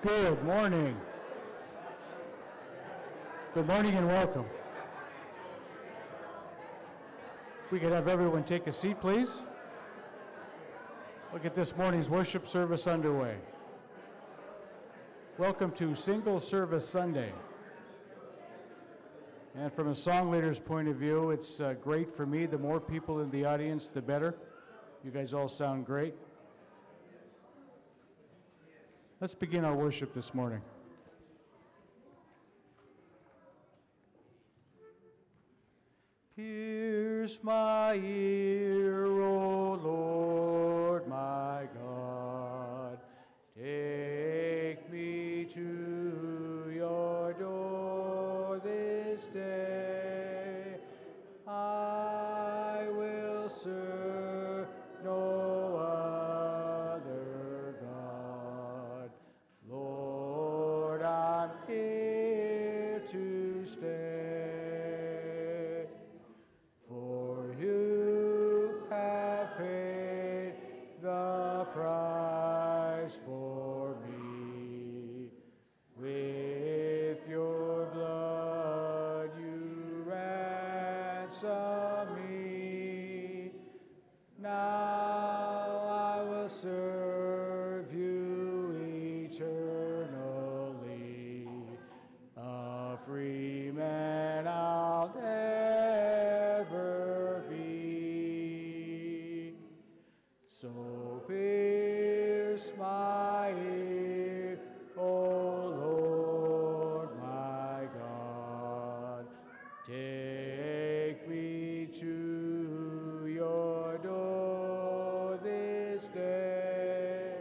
Good morning. Good morning and welcome. If we could have everyone take a seat, please. We'll get this morning's worship service underway. Welcome to Single Service Sunday. And from a song leader's point of view, it's great for me. The more people in the audience, the better. You guys all sound great. Let's begin our worship this morning. Pierce my ear, O Lord, my God. Take me to your door this day. I will serve no other God. Lord, I'm here to stay. For you have paid the price for me. With your blood you ransom me. Now I will serve you eternally. A free man I'll ever be. So pierce my ear, O Lord, my God. Take me to your door this day.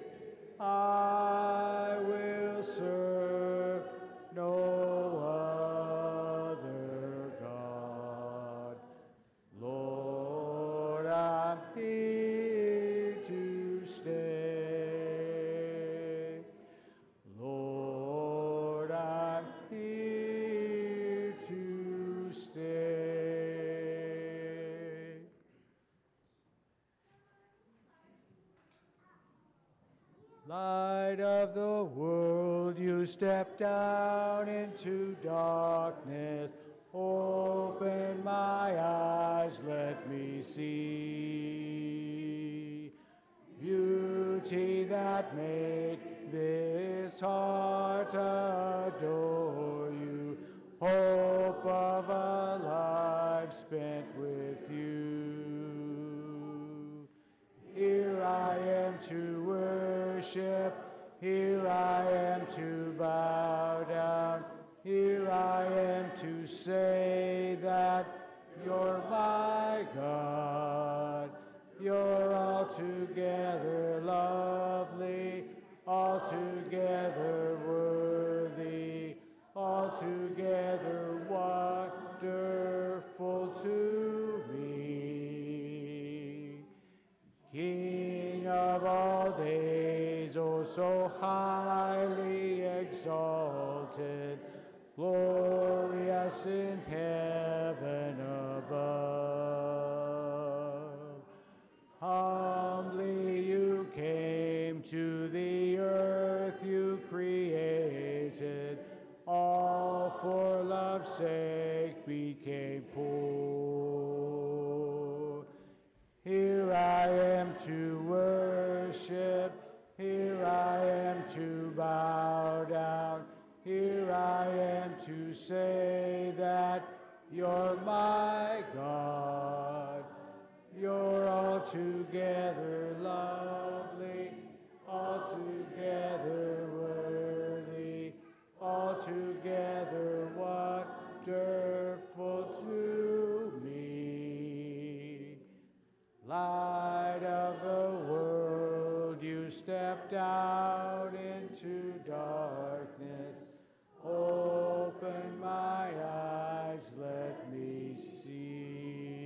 I will serve no other God. Lord, I'm here to stay. Lord, I'm here to stay. Light of the world, you step down into darkness. Open my eyes, let me see beauty that made this heart adore you. Hope of a life spent with you. Here I am to worship, here I am to bow down, here I am to say that you're my God. You're altogether lovely, altogether worthy, altogether wonderful to me. King of all days, oh so highly exalted, glorious in heaven above. Humbly you came to the earth you created, all for love's sake became poor. Here I am to worship, here I am to bow down, here I am to say that you're my God. You're altogether lovely, altogether worthy, altogether wonderful to me. Light of the world, you stepped out into darkness. Open my eyes, let me see.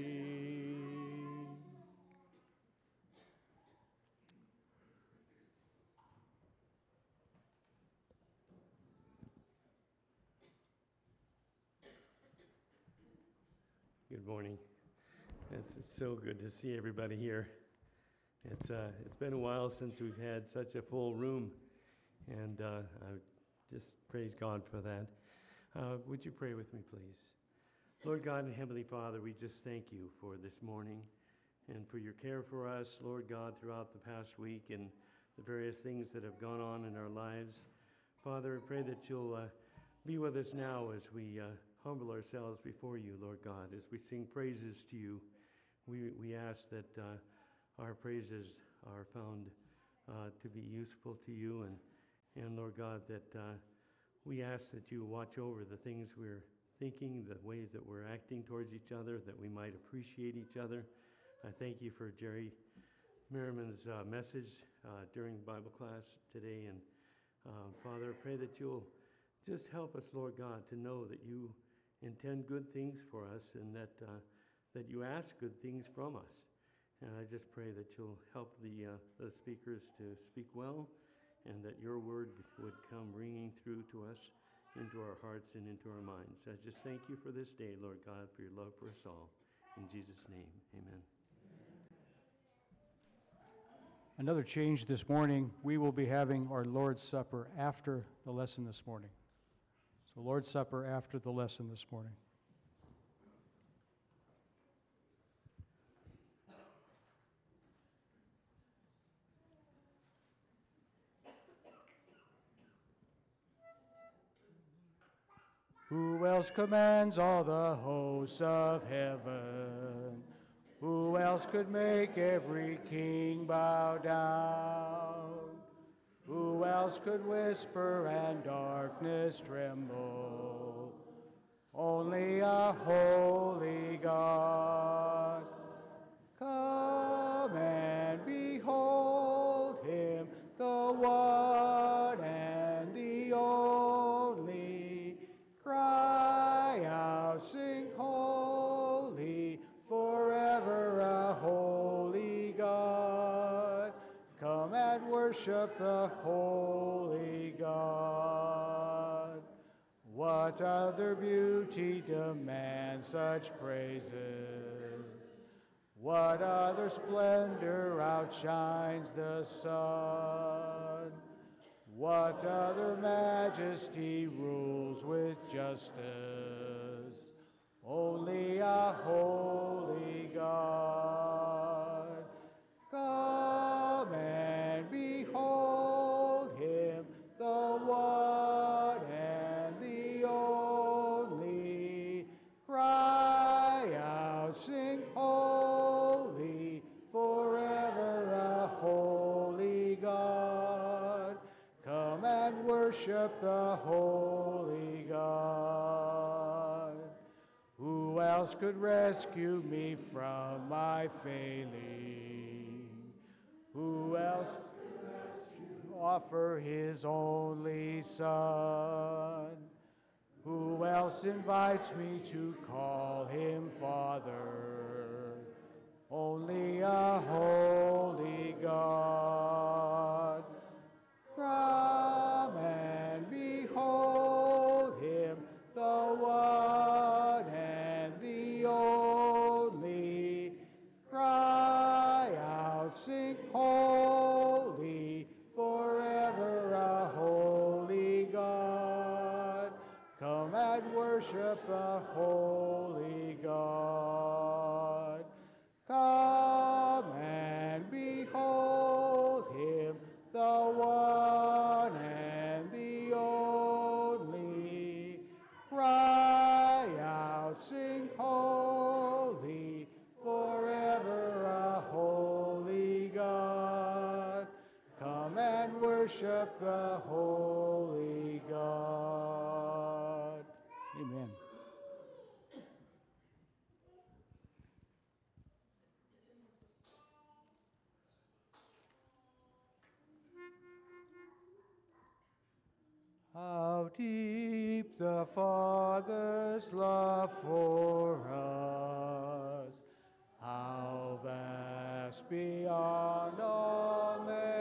Good morning. It's so good to see everybody here. It's been a while since we've had such a full room And I just praise God for that. Would you pray with me, please? Lord God and Heavenly Father, we just thank you for this morning and for your care for us, Lord God, throughout the past week and the various things that have gone on in our lives. Father, I pray that you'll be with us now as we humble ourselves before you, Lord God, as we sing praises to you. We ask that our praises are found to be useful to you, and Lord God, that we ask that you watch over the things we're thinking, the ways that we're acting towards each other, that we might appreciate each other. I thank you for Jerry Merriman's message during Bible class today, and Father, I pray that you'll just help us, Lord God, to know that you intend good things for us and that you ask good things from us. And I just pray that you'll help the speakers to speak well, and that your word would come ringing through to us into our hearts and into our minds. I just thank you for this day, Lord God, for your love for us all. In Jesus' name, amen. Another change this morning, we will be having our Lord's Supper after the lesson this morning. So Lord's Supper after the lesson this morning. Who else commands all the hosts of heaven? Who else could make every king bow down? Who else could whisper and darkness tremble? Only a holy God. Come and behold him, the one and the only. Cry out, sing holy, forever a holy God. Come and worship the holy God. What other beauty demands such praises? What other splendor outshines the sun? What other majesty rules with justice? Only a holy God. Come and behold him, the one and the only. Cry out, sing holy, forever a holy God. Come and worship the holy God. Who else could rescue me from my failing? Who else could offer his only Son? Who else invites me to call him Father? Only a holy God. Come and behold him, the one and the only. Cry out, sing holy, forever a holy God. Come and worship a holy God. Come and behold him, the one and the only. Cry out, sing holy, forever a holy God. Come and worship the holy God. Amen. How deep the Father's love for us, how vast beyond all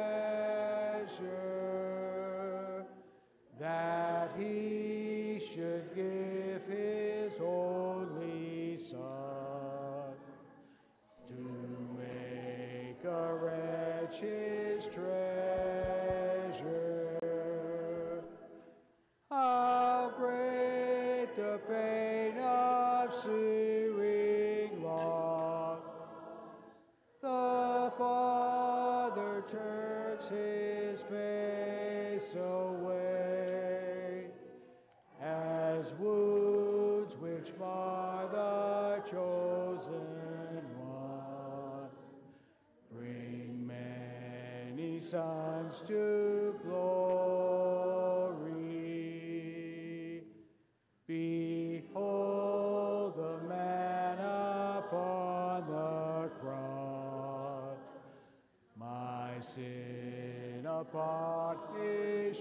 measure, that he should give his only Son to make a wretch his treasure. wipes his face away, as wounds which mar the chosen one bring many sons to glory. Behold the man upon the cross, my sin upon his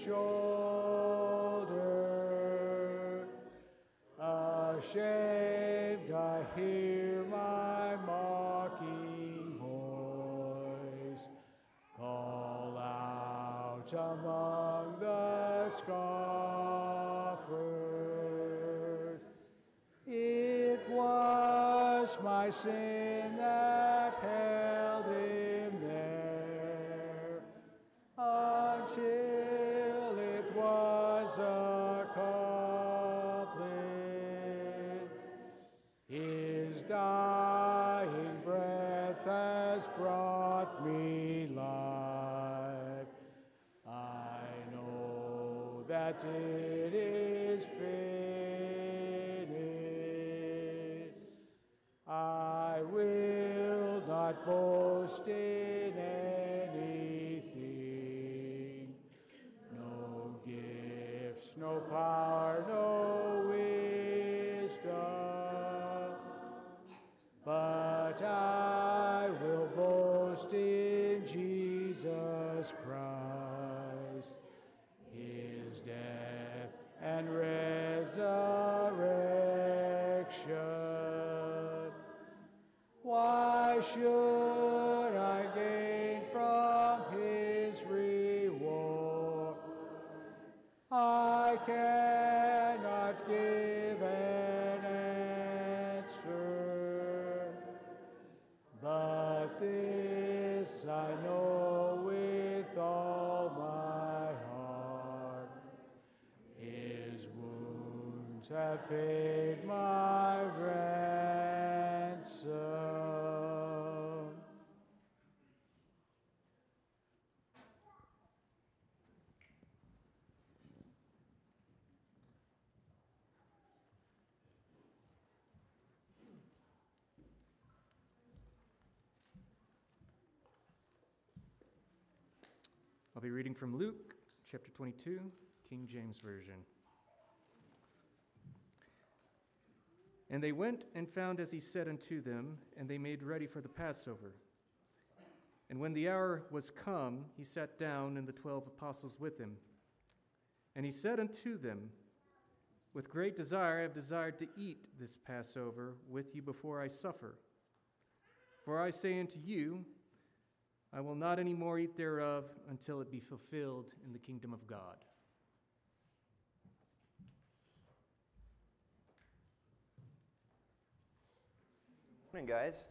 shoulder. Ashamed, I hear my mocking voice call out among the scoffers. It was my sin that held him there until it was accomplished. His dying breath has brought me life. I know that it is finished. I will not boast in anything, no gifts, no power, no wisdom, but I will boast in Jesus Christ, his death and resurrection. Why should I gain from his reward? I cannot give an answer, but this I know with all my heart. His wounds have paid my ransom. I'll be reading from Luke chapter 22, King James Version. And they went and found as he said unto them, and they made ready for the Passover. And when the hour was come, he sat down, and the 12 apostles with him. And he said unto them, With great desire I have desired to eat this Passover with you before I suffer. For I say unto you, I will not any more eat thereof until it be fulfilled in the kingdom of God. Morning, guys.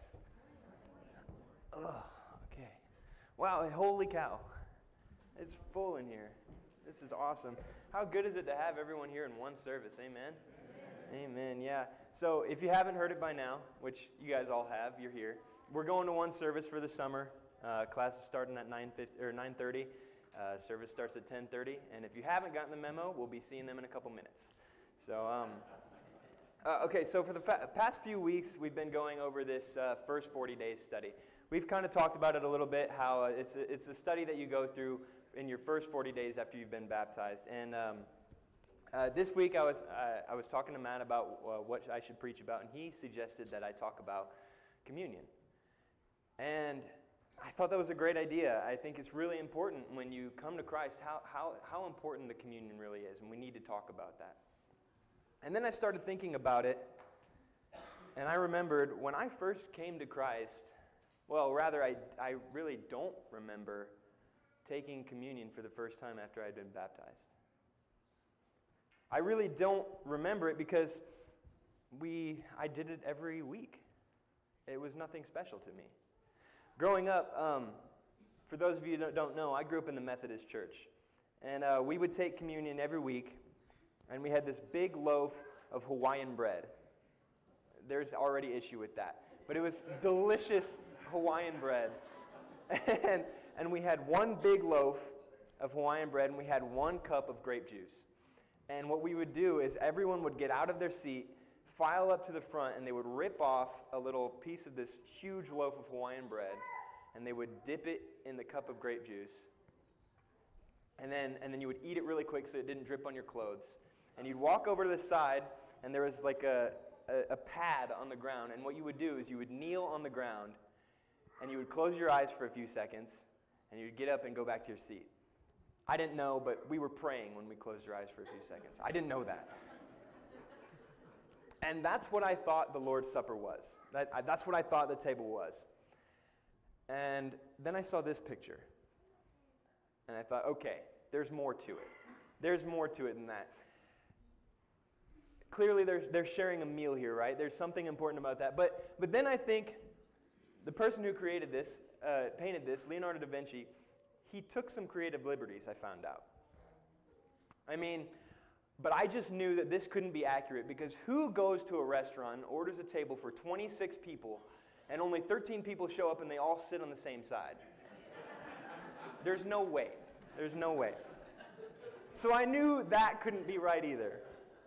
Okay. Wow, holy cow. It's full in here. This is awesome. How good is it to have everyone here in one service? Amen? Amen, yeah. So if you haven't heard it by now, which you guys all have, you're here. We're going to one service for the summer. Class is starting at 9:30. Service starts at 10:30. And if you haven't gotten the memo, we'll be seeing them in a couple minutes. So, okay, so for the past few weeks, we've been going over this first 40 days study. We've kind of talked about it a little bit, how it's a study that you go through in your first 40 days after you've been baptized. And this week, I was talking to Matt about what I should preach about, and he suggested that I talk about communion. And I thought that was a great idea. I think it's really important when you come to Christ how important the communion really is, and we need to talk about that. And then I started thinking about it, and I remembered when I first came to Christ, well, rather, I really don't remember taking communion for the first time after I'd been baptized. I really don't remember it because I did it every week. It was nothing special to me. Growing up, for those of you that don't know, I grew up in the Methodist church. And we would take communion every week, and we had this big loaf of Hawaiian bread. There's already issue with that. But it was delicious Hawaiian bread. and we had one big loaf of Hawaiian bread, and we had 1 cup of grape juice. And what we would do is everyone would get out of their seat, file up to the front, and they would rip off a little piece of this huge loaf of Hawaiian bread, and they would dip it in the cup of grape juice. And then you would eat it really quick so it didn't drip on your clothes. And you'd walk over to the side, and there was like a pad on the ground. And what you would do is you would kneel on the ground, and you would close your eyes for a few seconds, and you'd get up and go back to your seat. I didn't know, but we were praying when we closed our eyes for a few seconds. I didn't know that. And that's what I thought the Lord's Supper was. That's what I thought the table was. And then I saw this picture. And I thought, okay, there's more to it. There's more to it than that. Clearly, they're sharing a meal here, right? There's something important about that. But then I think the person who created this, painted this, Leonardo da Vinci, he took some creative liberties, I found out. I mean, but I just knew that this couldn't be accurate, because who goes to a restaurant and orders a table for 26 people and only 13 people show up and they all sit on the same side? There's no way. There's no way. So I knew that couldn't be right either.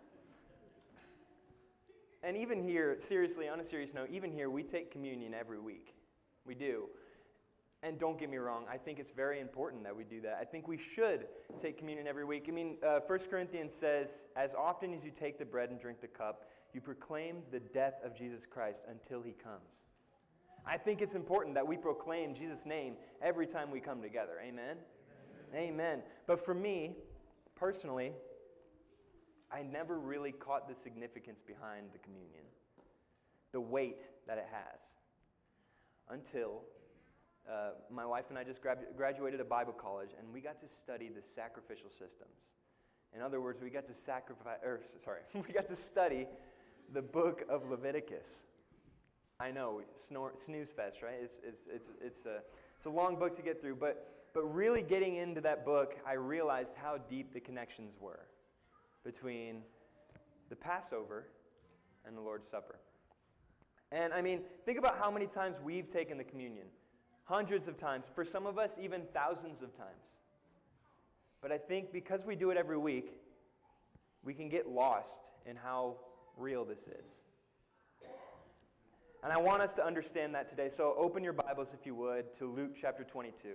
And even here, seriously, on a serious note, even here we take communion every week. We do. And don't get me wrong, I think it's very important that we do that. I think we should take communion every week. I mean, 1 Corinthians says, as often as you take the bread and drink the cup, you proclaim the death of Jesus Christ until he comes. I think it's important that we proclaim Jesus' name every time we come together. Amen? Amen. Amen. But for me, personally, I never really caught the significance behind the communion, the weight that it has, until my wife and I just graduated a Bible college, and we got to study the sacrificial systems. In other words, we got to we got to study the book of Leviticus. I know, snooze fest, right? It's a long book to get through, but really getting into that book, I realized how deep the connections were between the Passover and the Lord's Supper. And I mean, think about how many times we've taken the communion. Hundreds of times. For some of us, even thousands of times. But I think because we do it every week, we can get lost in how real this is. And I want us to understand that today. So open your Bibles, if you would, to Luke chapter 22.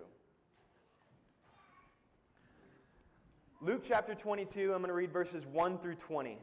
Luke chapter 22, I'm going to read verses 1 through 20.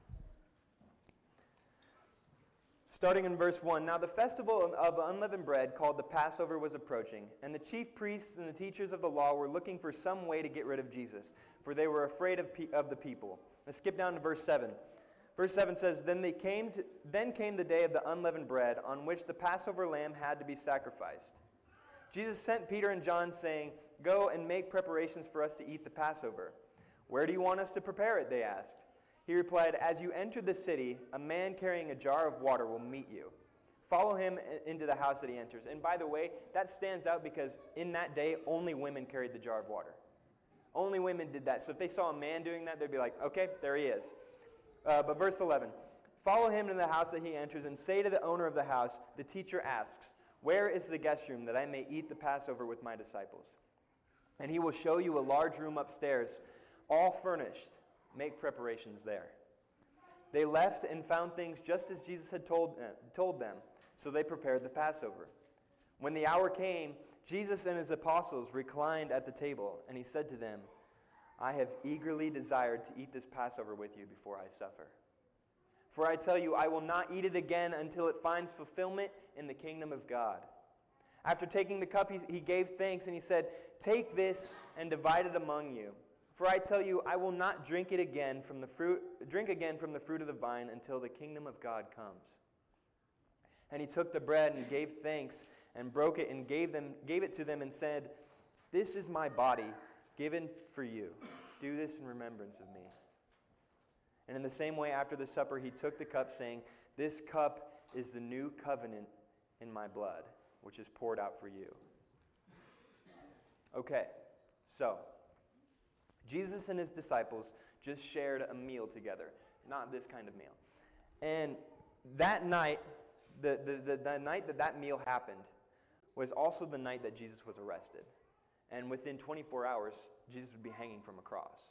Starting in verse 1, now the festival of unleavened bread called the Passover was approaching, and the chief priests and the teachers of the law were looking for some way to get rid of Jesus, for they were afraid of the people. Let's skip down to verse 7. Verse 7 says, Then came the day of the unleavened bread, on which the Passover lamb had to be sacrificed. Jesus sent Peter and John, saying, Go and make preparations for us to eat the Passover. Where do you want us to prepare it? They asked. He replied, As you enter the city, a man carrying a jar of water will meet you. Follow him into the house that he enters. And by the way, that stands out because in that day, only women carried the jar of water. Only women did that. So if they saw a man doing that, they'd be like, okay, there he is. But verse 11, follow him into the house that he enters and say to the owner of the house, the teacher asks, Where is the guest room that I may eat the Passover with my disciples? And he will show you a large room upstairs, all furnished. Make preparations there. They left and found things just as Jesus had told them, so they prepared the Passover. When the hour came, Jesus and his apostles reclined at the table, and he said to them, I have eagerly desired to eat this Passover with you before I suffer. For I tell you, I will not eat it again until it finds fulfillment in the kingdom of God. After taking the cup, he gave thanks, and he said, Take this and divide it among you. For I tell you, I will not drink again from the fruit of the vine until the kingdom of God comes. And he took the bread and gave thanks and broke it and gave it to them and said, This is my body given for you. Do this in remembrance of me. And in the same way, after the supper, he took the cup, saying, This cup is the new covenant in my blood, which is poured out for you. Okay, so Jesus and his disciples just shared a meal together. Not this kind of meal. And that night, the night that meal happened was also the night that Jesus was arrested. and within 24 hours, Jesus would be hanging from a cross.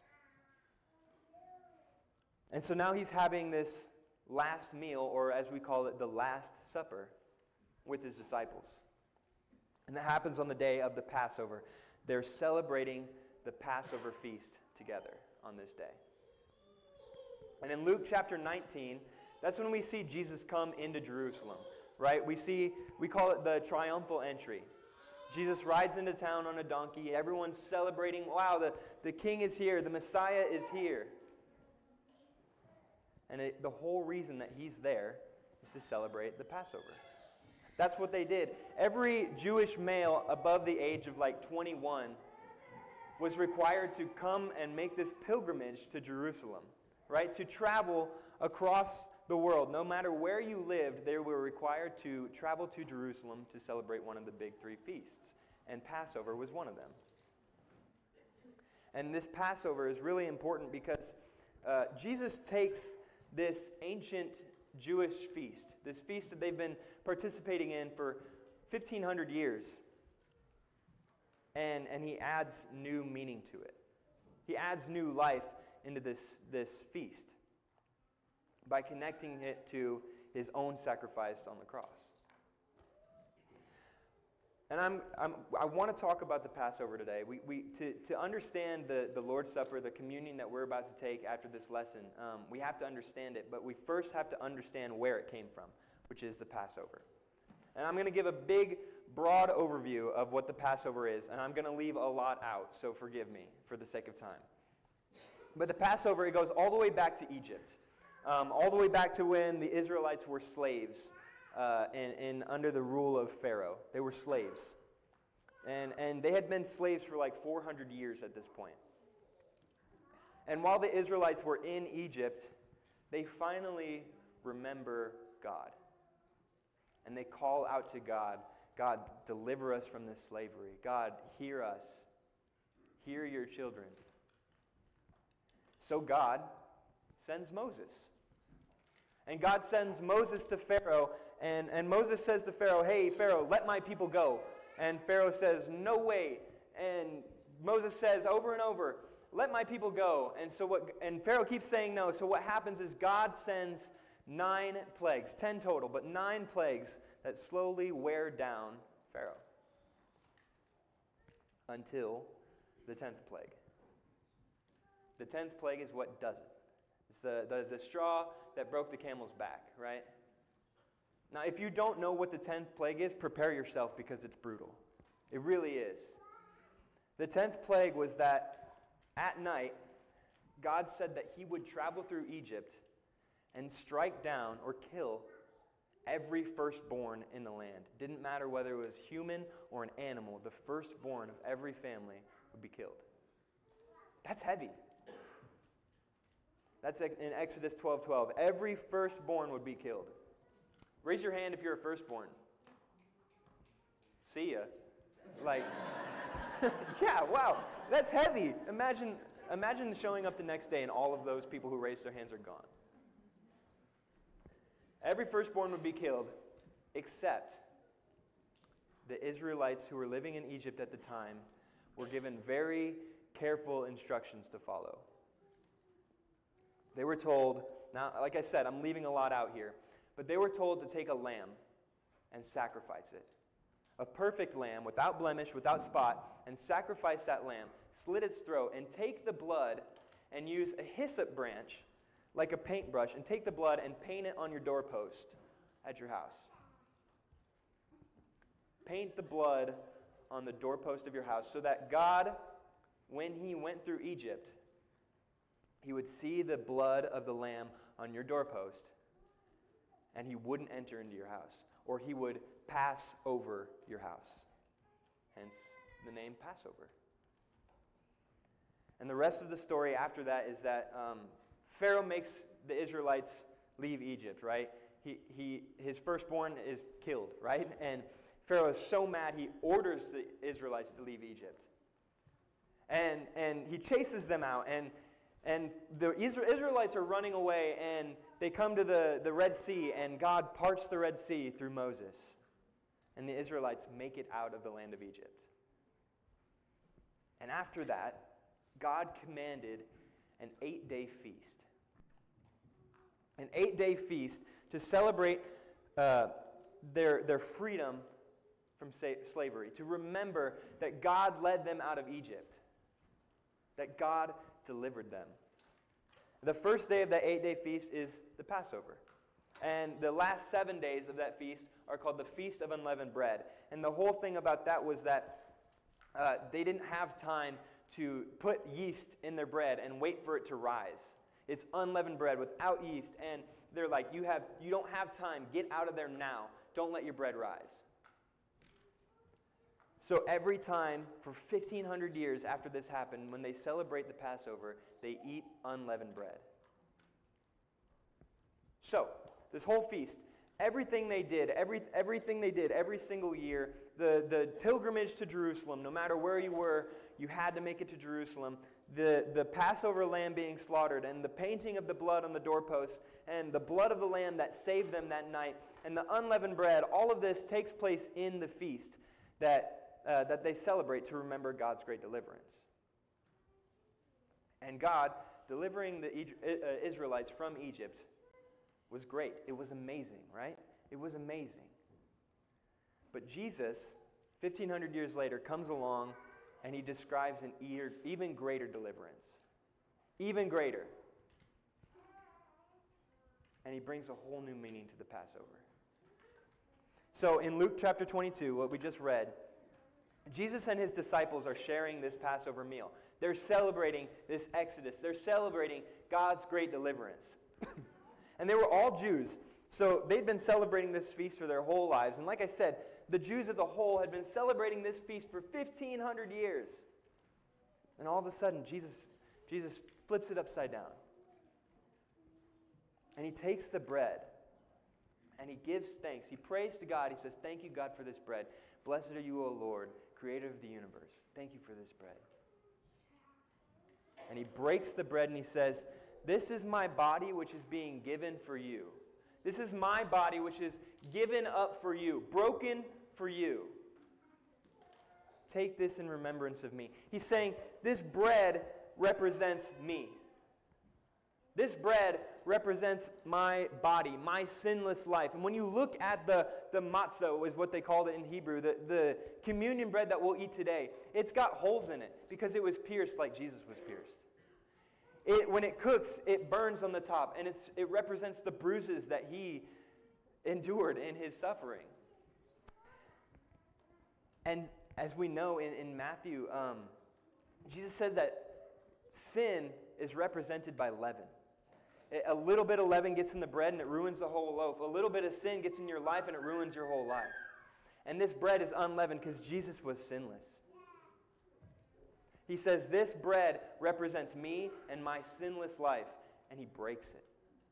And so now he's having this last meal, or as we call it, the Last Supper, with his disciples. And that happens on the day of the Passover. They're celebrating the Passover feast together on this day. And in Luke chapter 19, that's when we see Jesus come into Jerusalem, right? We call it the triumphal entry. Jesus rides into town on a donkey. Everyone's celebrating, wow, the king is here, the Messiah is here. And the whole reason that he's there is to celebrate the Passover. That's what they did. Every Jewish male above the age of like 21 was required to come and make this pilgrimage to Jerusalem, right? To travel across the world. No matter where you lived, they were required to travel to Jerusalem to celebrate one of the big three feasts. And Passover was one of them. And this Passover is really important because Jesus takes this ancient Jewish feast, this feast that they've been participating in for 1,500 years, and he adds new meaning to it. He adds new life into this feast by connecting it to his own sacrifice on the cross. And I want to talk about the Passover today. To understand the Lord's Supper, the communion that we're about to take after this lesson, we have to understand it, but we first have to understand where it came from, which is the Passover. And I'm going to give a big, broad overview of what the Passover is, and I'm going to leave a lot out, so forgive me for the sake of time. But the Passover, it goes all the way back to Egypt, all the way back to when the Israelites were slaves. Under the rule of Pharaoh. They were slaves. And they had been slaves for like 400 years at this point. And while the Israelites were in Egypt, they finally remember God. And they call out to God, God, deliver us from this slavery. God, hear us. Hear your children. So God sends Moses. And God sends Moses to Pharaoh, and Moses says to Pharaoh, hey, Pharaoh, let my people go. And Pharaoh says, no way. And Moses says over and over, let my people go. And Pharaoh keeps saying no. So what happens is God sends 9 plagues, 10 total, but 9 plagues that slowly wear down Pharaoh until the 10th plague. The 10th plague is what does it. It's the straw that broke the camel's back, right? Now, if you don't know what the 10th plague is, prepare yourself because it's brutal. It really is. The 10th plague was that at night, God said that he would travel through Egypt and strike down or kill every firstborn in the land. Didn't matter whether it was human or an animal, the firstborn of every family would be killed. That's heavy. That's in Exodus 12:12. Every firstborn would be killed. Raise your hand if you're a firstborn. See ya. Like, yeah, wow, that's heavy. Imagine showing up the next day and all of those people who raised their hands are gone. Every firstborn would be killed, except the Israelites who were living in Egypt at the time were given very careful instructions to follow. They were told, now, like I said, I'm leaving a lot out here, but they were told to take a lamb and sacrifice it. A perfect lamb, without blemish, without spot, and sacrifice that lamb, slit its throat, and take the blood and use a hyssop branch, like a paintbrush, and take the blood and paint it on your doorpost at your house. Paint the blood on the doorpost of your house so that God, when he went through Egypt, he would see the blood of the lamb on your doorpost, and he wouldn't enter into your house, or he would pass over your house. Hence the name Passover. And the rest of the story after that is that Pharaoh makes the Israelites leave Egypt, right? His firstborn is killed, right? And Pharaoh is so mad, he orders the Israelites to leave Egypt. And he chases them out, and the Israelites are running away, and they come to the Red Sea, and God parts the Red Sea through Moses. And the Israelites make it out of the land of Egypt. And after that, God commanded an 8-day feast. An 8-day feast to celebrate their freedom from slavery, to remember that God led them out of Egypt, that God delivered them. The first day of that 8-day feast is the Passover. And the last 7 days of that feast are called the Feast of Unleavened Bread. And the whole thing about that was that they didn't have time to put yeast in their bread and wait for it to rise. It's unleavened bread without yeast. And they're like, you don't have time. Get out of there now. Don't let your bread rise. So every time for 1,500 years after this happened, when they celebrate the Passover, they eat unleavened bread. So, this whole feast, everything they did every single year, the pilgrimage to Jerusalem, no matter where you were, you had to make it to Jerusalem. The Passover lamb being slaughtered, and the painting of the blood on the doorposts, and the blood of the lamb that saved them that night, and the unleavened bread, all of this takes place in the feast that they celebrate to remember God's great deliverance. And God, delivering the Israelites from Egypt, was great. It was amazing, right? It was amazing. But Jesus, 1,500 years later, comes along and he describes an even greater deliverance. Even greater. And he brings a whole new meaning to the Passover. So in Luke chapter 22, what we just read, Jesus and his disciples are sharing this Passover meal. They're celebrating this Exodus. They're celebrating God's great deliverance. And they were all Jews, so they'd been celebrating this feast for their whole lives. And like I said, the Jews as a whole had been celebrating this feast for 1,500 years. And all of a sudden, Jesus flips it upside down. And he takes the bread, and he gives thanks. He prays to God. He says, "Thank you, God, for this bread. Blessed are you, O Lord, creator of the universe. Thank you for this bread." And he breaks the bread and he says, "This is my body which is being given for you. This is my body which is given up for you, broken for you. Take this in remembrance of me." He's saying, this bread represents me. This bread represents my body, my sinless life. And when you look at the matzah, is what they called it in Hebrew, the communion bread that we'll eat today, it's got holes in it because it was pierced like Jesus was pierced. When it cooks, it burns on the top, and it represents the bruises that he endured in his suffering. And as we know in Matthew, Jesus said that sin is represented by leaven. A little bit of leaven gets in the bread and it ruins the whole loaf. A little bit of sin gets in your life and it ruins your whole life. And this bread is unleavened because Jesus was sinless. He says, this bread represents me and my sinless life. And he breaks it.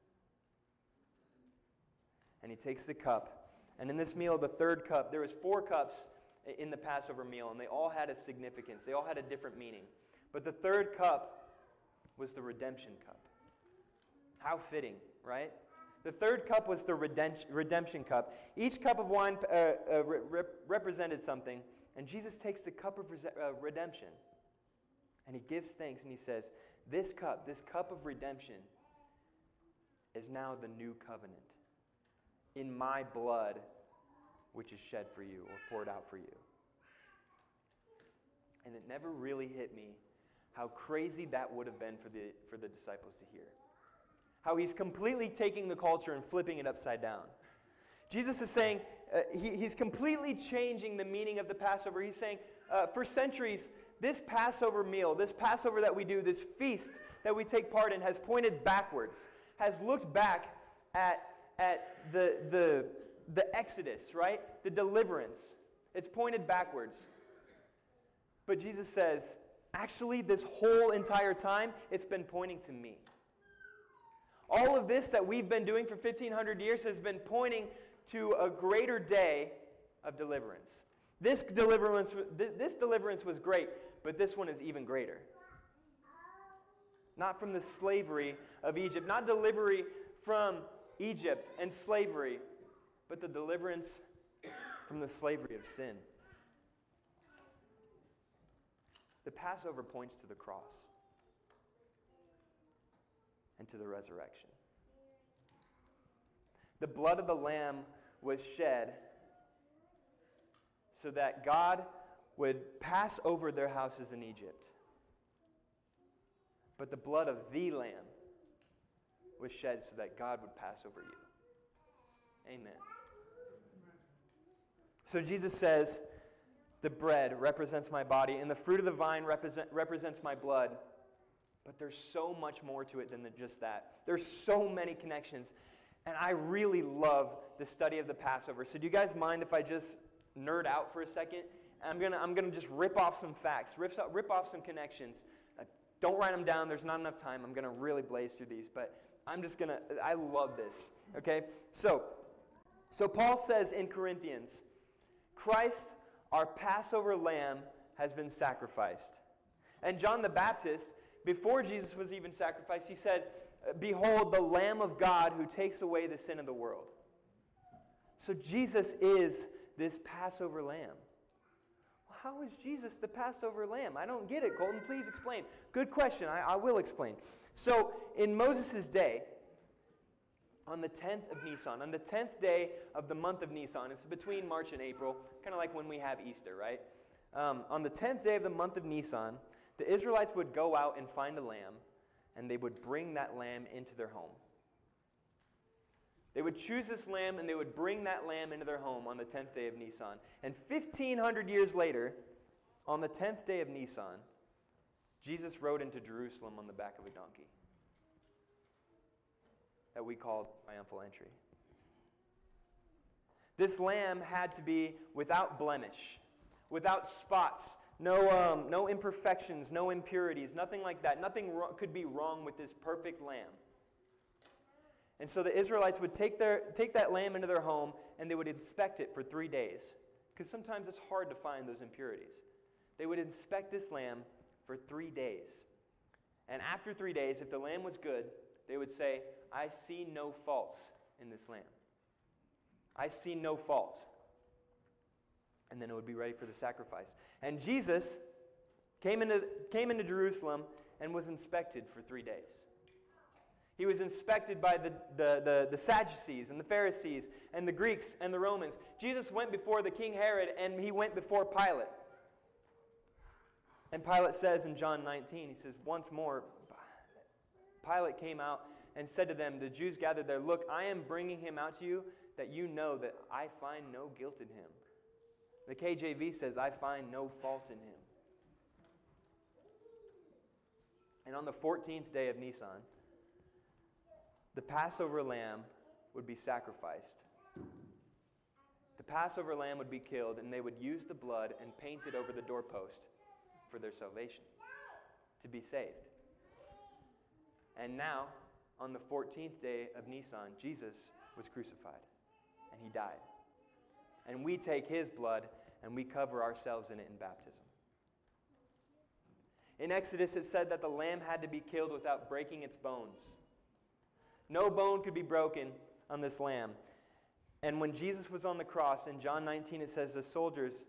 And he takes the cup. And in this meal, the third cup, there was 4 cups in the Passover meal, and they all had a significance. They all had a different meaning. But the third cup was the redemption cup. How fitting, right? The third cup was the redemption cup. Each cup of wine represented something, and Jesus takes the cup of redemption, and he gives thanks, and he says, this cup of redemption, is now the new covenant in my blood, which is shed for you or poured out for you. And it never really hit me how crazy that would have been for the disciples to hear. How he's completely taking the culture and flipping it upside down. Jesus is saying, he's completely changing the meaning of the Passover. He's saying, for centuries, this Passover meal, this Passover that we do, this feast that we take part in has pointed backwards, has looked back at the Exodus, right? The deliverance. It's pointed backwards. But Jesus says, actually, this whole entire time, it's been pointing to me. All of this that we've been doing for 1,500 years has been pointing to a greater day of deliverance. This deliverance was great, but this one is even greater. Not from the slavery of Egypt, not delivery from Egypt and slavery, but the deliverance from the slavery of sin. The Passover points to the cross and to the resurrection. The blood of the Lamb was shed so that God would pass over their houses in Egypt. But the blood of the Lamb was shed so that God would pass over you. Amen. So Jesus says, the bread represents my body, and the fruit of the vine represents my blood. But there's so much more to it than just that. There's so many connections. And I really love the study of the Passover. So do you guys mind if I just nerd out for a second? I'm gonna just rip off some facts, rip off some connections. Don't write them down. There's not enough time. I'm going to really blaze through these. But I love this. Okay? So Paul says in Corinthians, Christ, our Passover lamb, has been sacrificed. And John the Baptist, before Jesus was even sacrificed, he said, behold, the Lamb of God who takes away the sin of the world. So Jesus is this Passover lamb. How is Jesus the Passover lamb? I don't get it, Colton. Please explain. Good question. I will explain. So, in Moses' day, on the 10th of Nisan, on the 10th day of the month of Nisan, it's between March and April, kind of like when we have Easter, right? On the 10th day of the month of Nisan, the Israelites would go out and find a lamb, and they would bring that lamb into their home. They would choose this lamb, and they would bring that lamb into their home on the 10th day of Nisan. And 1,500 years later, on the 10th day of Nisan, Jesus rode into Jerusalem on the back of a donkey that we called triumphal entry. This lamb had to be without blemish, without spots, no imperfections, no impurities, nothing like that. Nothing could be wrong with this perfect lamb. And so the Israelites would take that lamb into their home, and they would inspect it for 3 days, because sometimes it's hard to find those impurities. They would inspect this lamb for 3 days. And after 3 days, if the lamb was good, they would say, I see no faults in this lamb. I see no faults. And then it would be ready for the sacrifice. And Jesus came into Jerusalem and was inspected for 3 days. He was inspected by the Sadducees and the Pharisees and the Greeks and the Romans. Jesus went before the King Herod, and he went before Pilate. And Pilate says in John 19, he says, once more, Pilate came out and said to them, the Jews gathered there, look, I am bringing him out to you that you know that I find no guilt in him. The KJV says, I find no fault in him. And on the 14th day of Nisan, the Passover lamb would be sacrificed. The Passover lamb would be killed, and they would use the blood and paint it over the doorpost for their salvation, to be saved. And now, on the 14th day of Nisan, Jesus was crucified, and he died. And we take his blood, and we cover ourselves in it in baptism. In Exodus, it said that the lamb had to be killed without breaking its bones. No bone could be broken on this lamb. And when Jesus was on the cross, in John 19, it says the soldiers...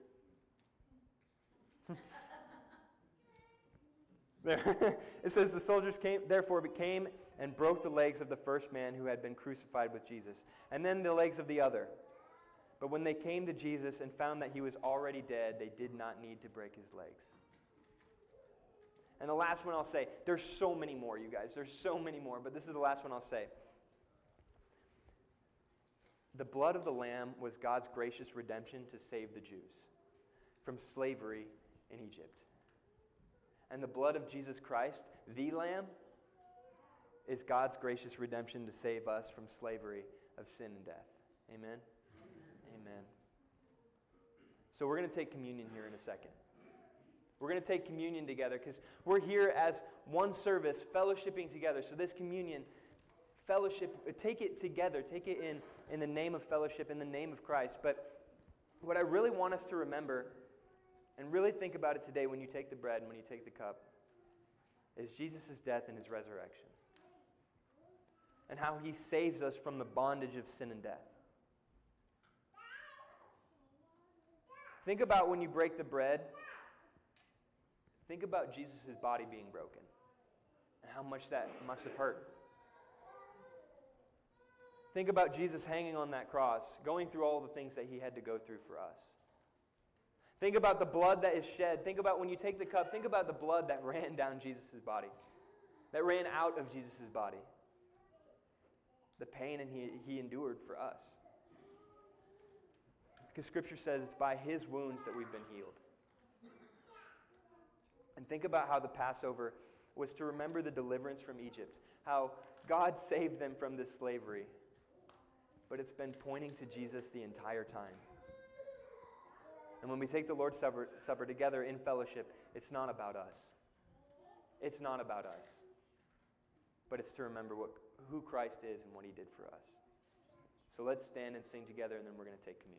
it says the soldiers came and broke the legs of the first man who had been crucified with Jesus, and then the legs of the other. But when they came to Jesus and found that he was already dead, they did not need to break his legs. And the last one I'll say, there's so many more, you guys. There's so many more, but this is the last one I'll say. The blood of the Lamb was God's gracious redemption to save the Jews from slavery in Egypt. And the blood of Jesus Christ, the Lamb, is God's gracious redemption to save us from slavery of sin and death. Amen? Amen. So we're going to take communion here in a second. We're going to take communion together because we're here as one service, fellowshipping together. So this communion, fellowship, take it together. Take it in the name of fellowship, in the name of Christ. But what I really want us to remember, and really think about it today when you take the bread and when you take the cup, is Jesus' death and his resurrection. And how he saves us from the bondage of sin and death. Think about when you break the bread. Think about Jesus' body being broken and how much that must have hurt. Think about Jesus hanging on that cross, going through all the things that he had to go through for us. Think about the blood that is shed. Think about when you take the cup, think about the blood that ran down Jesus' body, that ran out of Jesus' body. The pain and he endured for us. Because Scripture says it's by his wounds that we've been healed. And think about how the Passover was to remember the deliverance from Egypt, how God saved them from this slavery. But it's been pointing to Jesus the entire time. And when we take the Lord's Supper together in fellowship, it's not about us. It's not about us. But it's to remember who Christ is and what he did for us. So let's stand and sing together, and then we're going to take communion.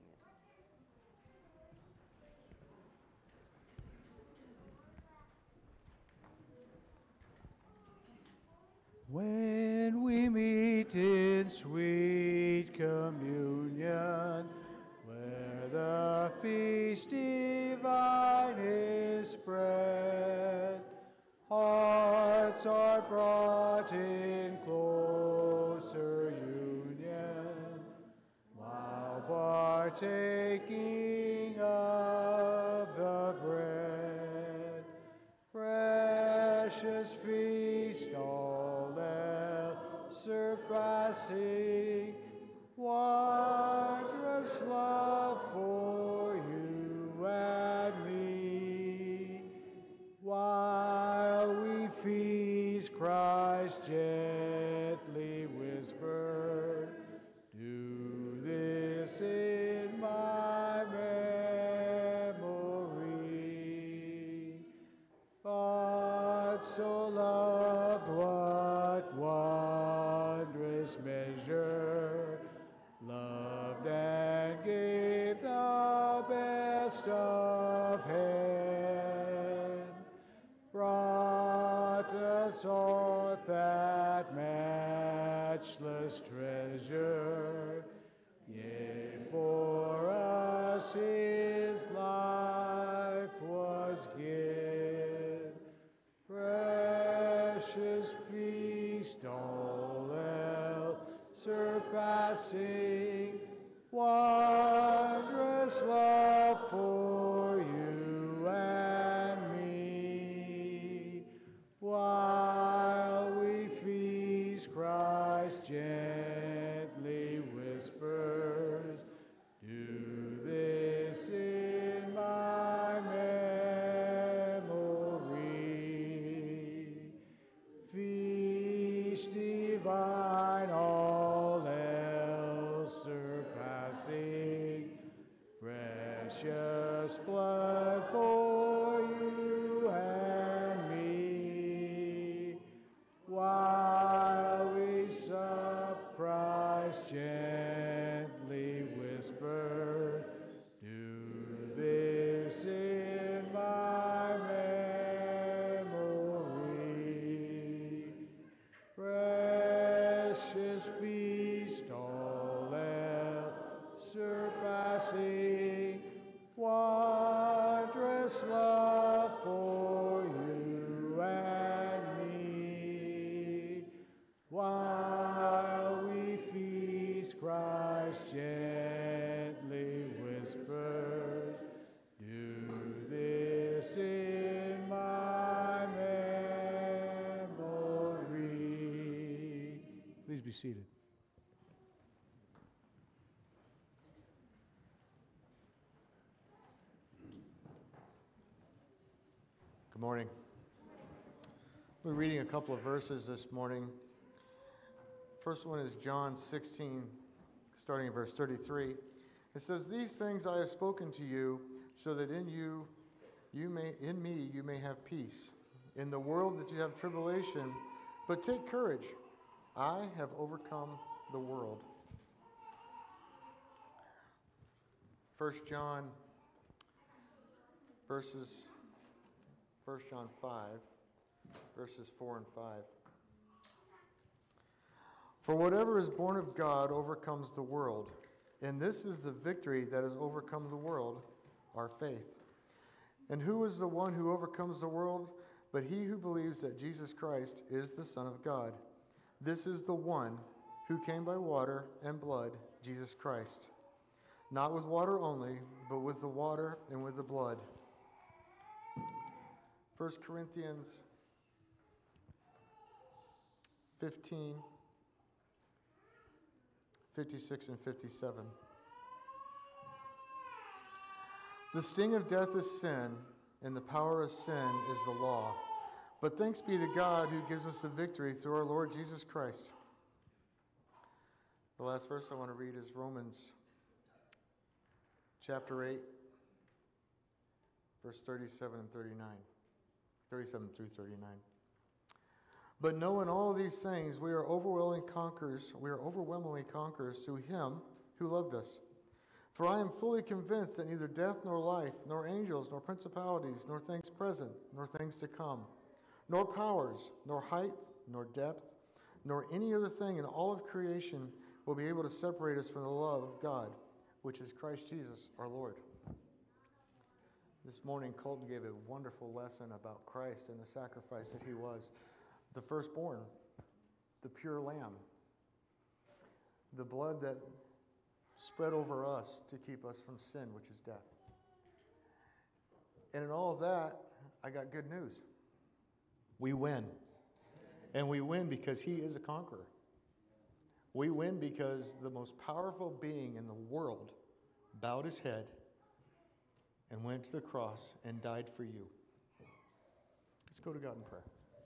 When we meet in sweet communion, where the feast divine is spread, hearts are brought in closer union, while partaking of the bread. Precious feast, all else surpassing, wondrous love for you and me. While we feast, Christ gently whispered, "Do this in my memory." But so loved, what wondrous measure, loved and gave the best of heaven, brought us all that matchless treasure, yea, for us his life was given. Precious feast, all else surpassing, wondrous love for you and me. While we feast, Christ gently whispers, "Do this in my memory." Feast divine, all else surpassing, precious blood for you and me. While we sup, Christ gently whispered, "Do this in my memory." Precious feast, all else surpassing, wondrous love for you and me. While we feast, Christ gently whispers, "Do this in my memory." Please be seated. Good morning. We're reading a couple of verses this morning. First one is John 16, starting in verse 33. It says, "These things I have spoken to you, so that in me you may have peace. In the world that you have tribulation, but take courage. I have overcome the world." 1 John 5, verses 4 and 5. "For whatever is born of God overcomes the world, and this is the victory that has overcome the world, our faith. And who is the one who overcomes the world but he who believes that Jesus Christ is the Son of God? This is the one who came by water and blood, Jesus Christ. Not with water only, but with the water and with the blood. 1 Corinthians 15, 56 and 57. The sting of death is sin, and the power of sin is the law. But thanks be to God who gives us the victory through our Lord Jesus Christ. The last verse I want to read is Romans chapter 8, verse 37 and 39. 37 through 39. But knowing all these things, we are overwhelmingly conquerors through him who loved us. For I am fully convinced that neither death nor life, nor angels, nor principalities, nor things present, nor things to come, nor powers, nor height, nor depth, nor any other thing in all of creation will be able to separate us from the love of God, which is Christ Jesus our Lord. This morning, Colton gave a wonderful lesson about Christ and the sacrifice that he was. The firstborn, the pure lamb, the blood that spread over us to keep us from sin, which is death. And in all of that, I got good news. We win. And we win because he is a conqueror. We win because the most powerful being in the world bowed his head and went to the cross and died for you. Let's go to God in prayer.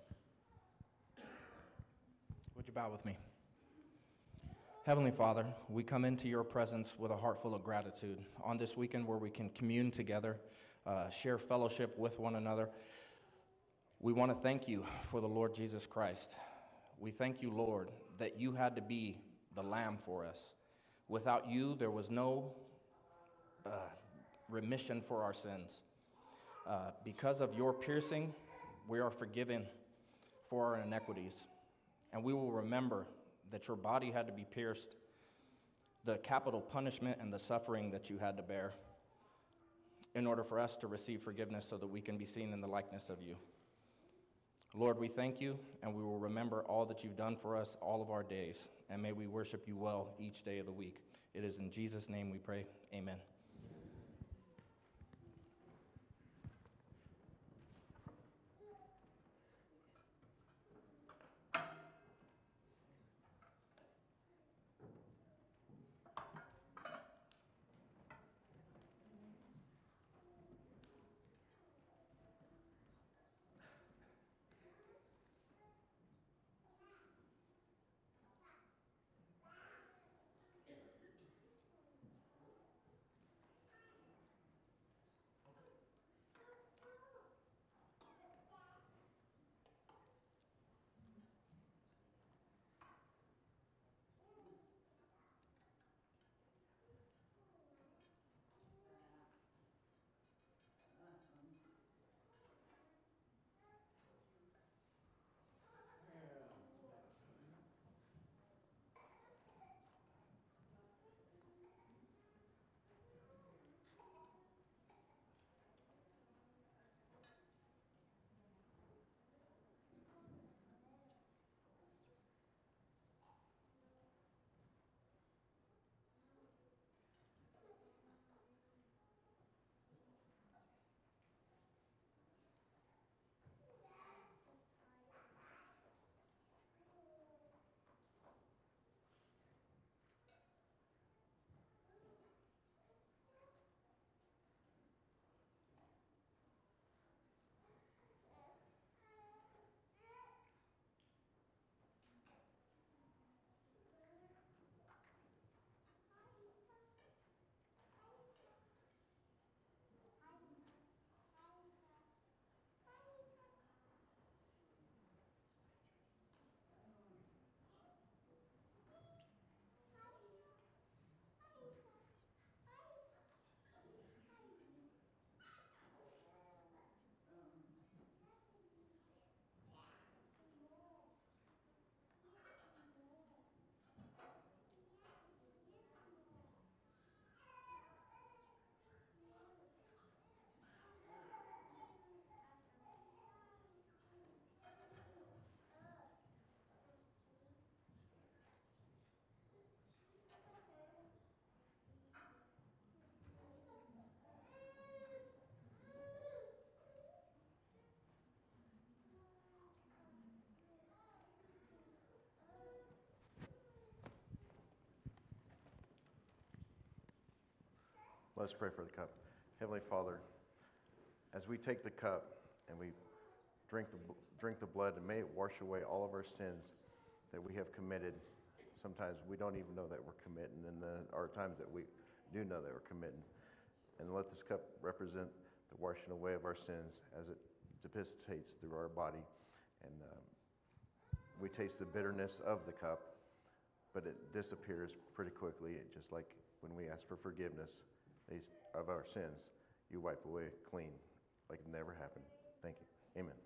Would you bow with me? Heavenly Father, we come into your presence with a heart full of gratitude on this weekend where we can commune together, share fellowship with one another. We want to thank you for the Lord Jesus Christ. We thank you, Lord, that you had to be the Lamb for us. Without you, there was no remission for our sins. Because of your piercing, we are forgiven for our iniquities. And we will remember that your body had to be pierced, the capital punishment and the suffering that you had to bear in order for us to receive forgiveness so that we can be seen in the likeness of you. Lord, we thank you, and we will remember all that you've done for us all of our days, and may we worship you well each day of the week. It is in Jesus' name we pray. Amen. Let's pray for the cup. Heavenly Father, as we take the cup and we drink the blood, and may it wash away all of our sins that we have committed. Sometimes we don't even know that we're committing, and there are times that we do know that we're committing. And let this cup represent the washing away of our sins as it dissipates through our body. And we taste the bitterness of the cup, but it disappears pretty quickly, just like when we ask for forgiveness of our sins. You wipe away clean, like it never happened. Thank you. Amen.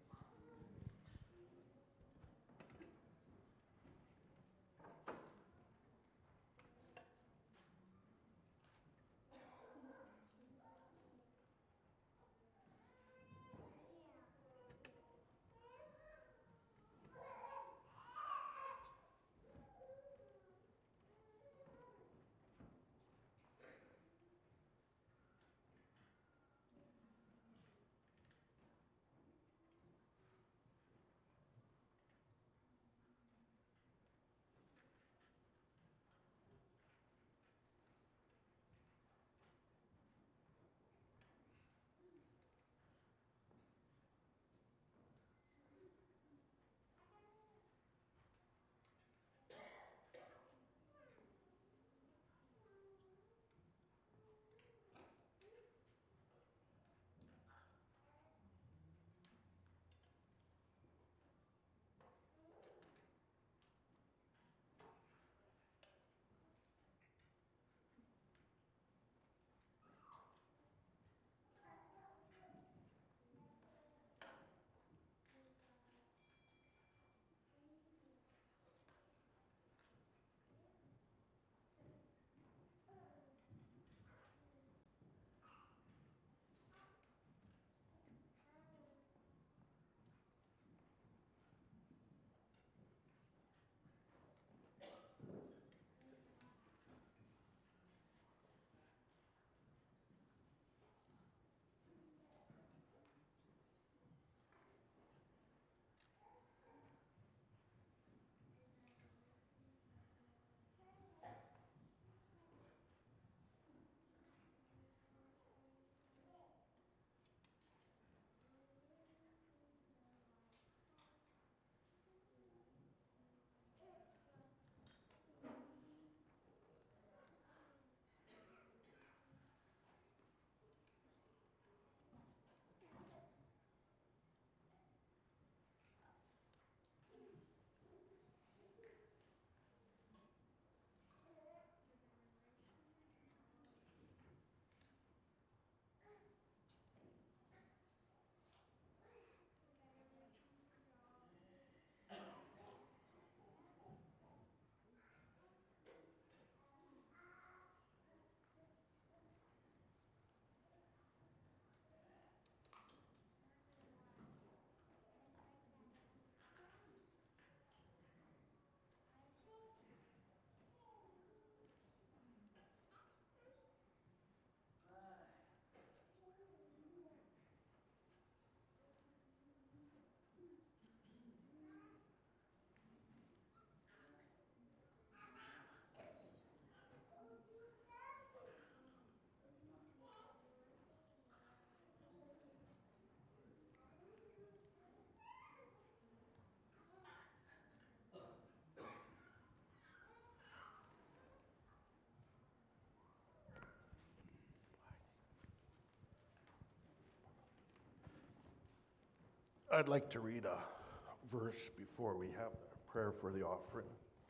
I'd like to read a verse before we have a prayer for the offering.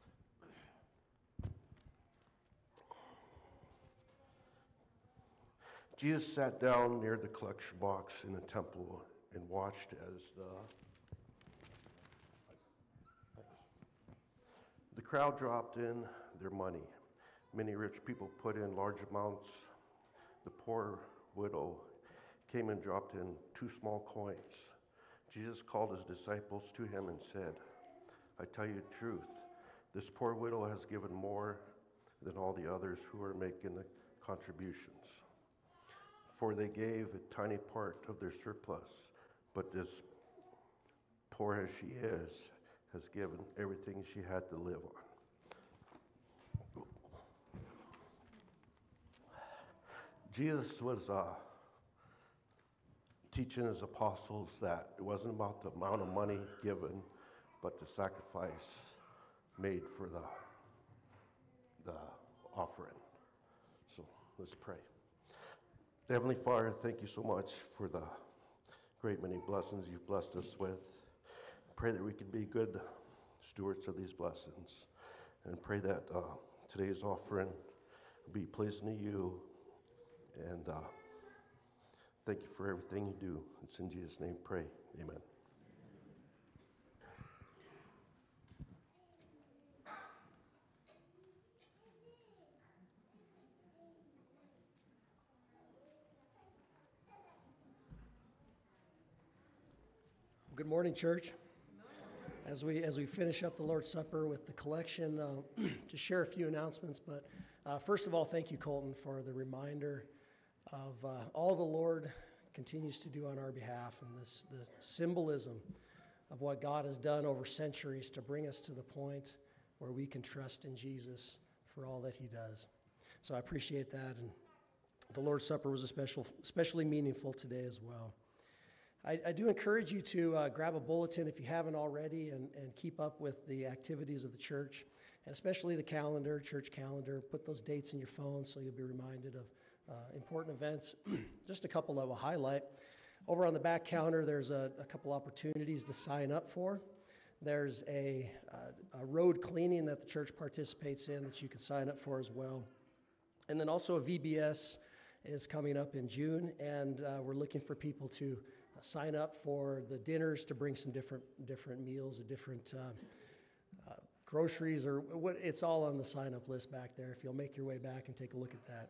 Jesus sat down near the collection box in the temple and watched as the crowd dropped in their money. Many rich people put in large amounts. The poor widow came and dropped in 2 small coins. Jesus called his disciples to him and said, I tell you the truth, this poor widow has given more than all the others who are making the contributions. For they gave a tiny part of their surplus, but this, poor as she is, has given everything she had to live on. Jesus was teaching his apostles that it wasn't about the amount of money given, but the sacrifice made for the offering. So let's pray. Heavenly Father, thank you so much for the great many blessings you've blessed us with. Pray that we can be good stewards of these blessings, and pray that today's offering be pleasing to you. And thank you for everything you do. It's in Jesus' name pray. Amen. Good morning, church. As we finish up the Lord's Supper with the collection, to share a few announcements. But first of all, thank you, Colton, for the reminder of all the Lord continues to do on our behalf, and the symbolism of what God has done over centuries to bring us to the point where we can trust in Jesus for all that he does. So I appreciate that, and the Lord's Supper was especially meaningful today as well. I do encourage you to grab a bulletin if you haven't already, and keep up with the activities of the church, and especially the calendar, church calendar. Put those dates in your phone so you'll be reminded of important events. Just a couple that will highlight. Over on the back counter, there's a couple opportunities to sign up for. There's a road cleaning that the church participates in that you can sign up for as well. And then also a VBS is coming up in June, and we're looking for people to sign up for the dinners to bring some different meals, different groceries, or what. It's all on the sign-up list back there. If you'll make your way back and take a look at that.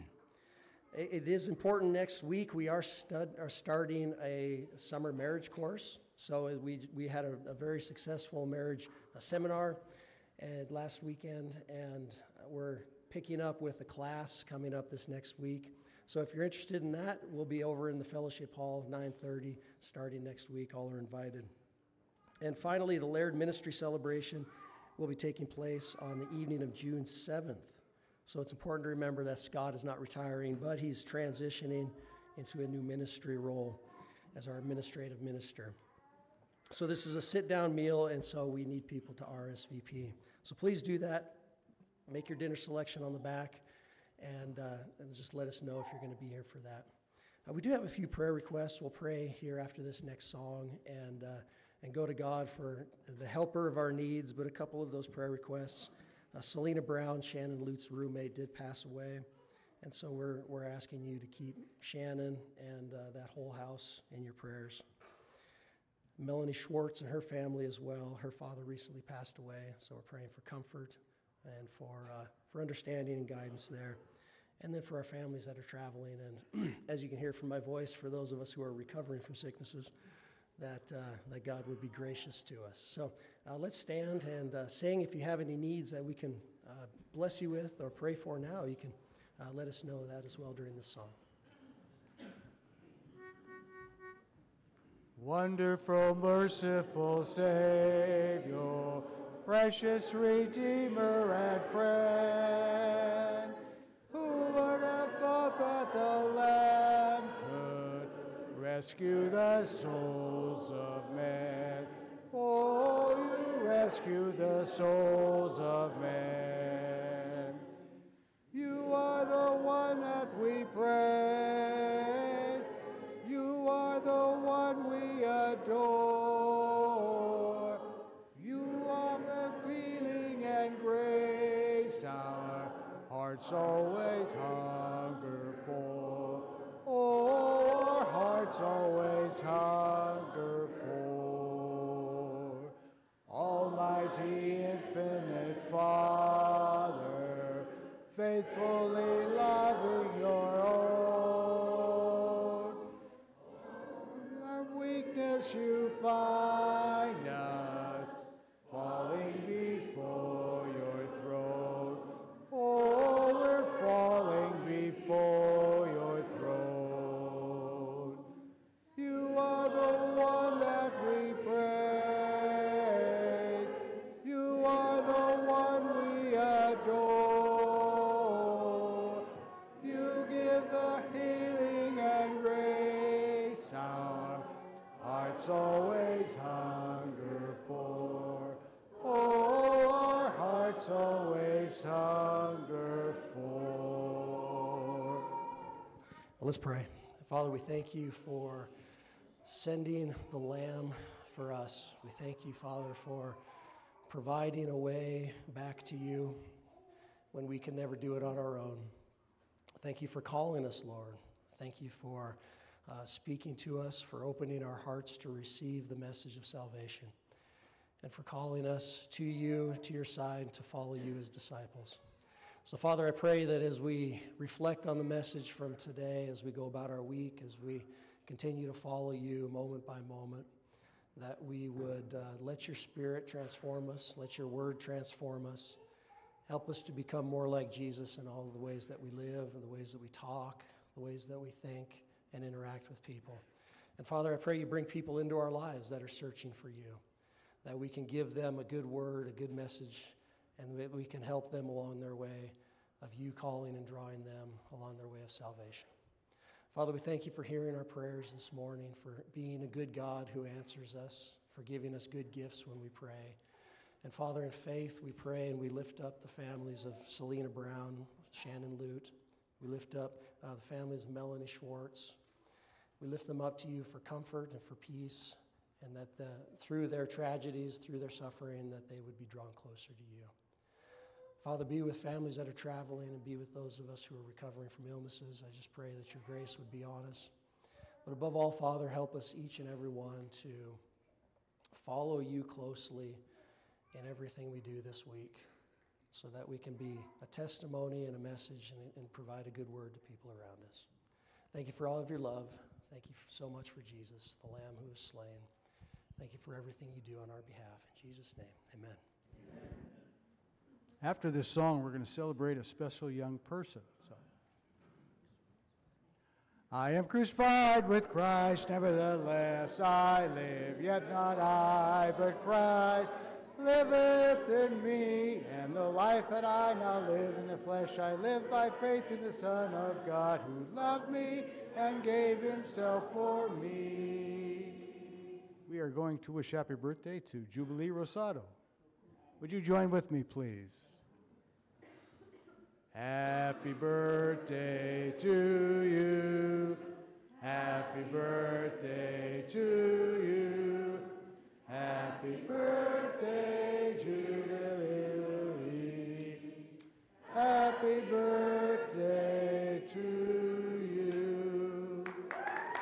It is important. Next week we are starting a summer marriage course. So we had a very successful marriage seminar last weekend, and we're picking up with a class coming up this next week. So if you're interested in that, we'll be over in the fellowship hall, 9:30, starting next week. All are invited. And finally, the Laird Ministry Celebration will be taking place on the evening of June 7th. So it's important to remember that Scott is not retiring, but he's transitioning into a new ministry role as our administrative minister. So this is a sit-down meal, and so we need people to RSVP. So please do that. Make your dinner selection on the back. And just let us know if you're going to be here for that. We do have a few prayer requests. We'll pray here after this next song and go to God for the helper of our needs. But a couple of those prayer requests. Selena Brown, Shannon Lute's roommate, did pass away. And so we're asking you to keep Shannon and that whole house in your prayers. Melanie Schwartz and her family as well. Her father recently passed away, so we're praying for comfort and for understanding and guidance there. And then for our families that are traveling, and as you can hear from my voice, for those of us who are recovering from sicknesses, that God would be gracious to us. So let's stand and sing. If you have any needs that we can bless you with or pray for now, you can let us know that as well during this song. Wonderful, merciful Savior, precious Redeemer and friend, who would have thought that the Lamb could rescue the souls of men? Oh, you rescue the souls of men. You are the one that we pray. You are the one we adore. You offer healing and grace our hearts always hunger for. Oh, our hearts always hunger for. Almighty, infinite Father, faithfully loving your own. Our weakness you find us, falling before your throne. Oh, we're falling before your throne. You are the one that we pray. You are the one we adore. You hearts always hunger for. Oh, our hearts always hunger for. Well, let's pray. Father, we thank you for sending the Lamb for us. We thank you, Father, for providing a way back to you when we can never do it on our own. Thank you for calling us, Lord. Thank you for speaking to us, for opening our hearts to receive the message of salvation, and for calling us to you, to your side, to follow you as disciples. So, Father, I pray that as we reflect on the message from today, as we go about our week, as we continue to follow you moment by moment, that we would let your Spirit transform us, let your word transform us. Help us to become more like Jesus in all of the ways that we live, and the ways that we talk, the ways that we think and interact with people. And Father, I pray you bring people into our lives that are searching for you, that we can give them a good word, a good message, and that we can help them along their way of you calling and drawing them along their way of salvation. Father, we thank you for hearing our prayers this morning, for being a good God who answers us, for giving us good gifts when we pray. And Father, in faith, we pray and we lift up the families of Selena Brown, Shannon Lute. We lift up the families of Melanie Schwartz. We lift them up to you for comfort and for peace, and that through their tragedies, through their suffering, that they would be drawn closer to you. Father, be with families that are traveling, and be with those of us who are recovering from illnesses. I just pray that your grace would be on us. But above all, Father, help us each and every one to follow you closely in everything we do this week, so that we can be a testimony and a message and provide a good word to people around us. Thank you for all of your love. Thank you so much for Jesus, the Lamb who was slain. Thank you for everything you do on our behalf. In Jesus' name, amen. After this song, we're going to celebrate a special young person. So, I am crucified with Christ, nevertheless I live, yet not I, but Christ liveth in me, and the life that I now live in the flesh I live by faith in the Son of God, who loved me and gave himself for me. We are going to wish happy birthday to Jubilee Rosado. Would you join with me, please? Happy birthday to you. Happy birthday to you. Happy birthday, Jubilee. Happy birthday to you.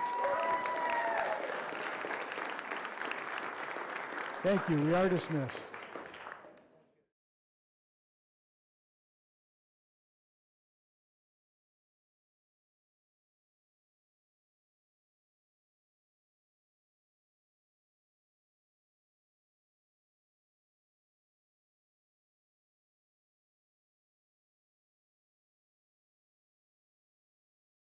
Thank you. We are dismissed.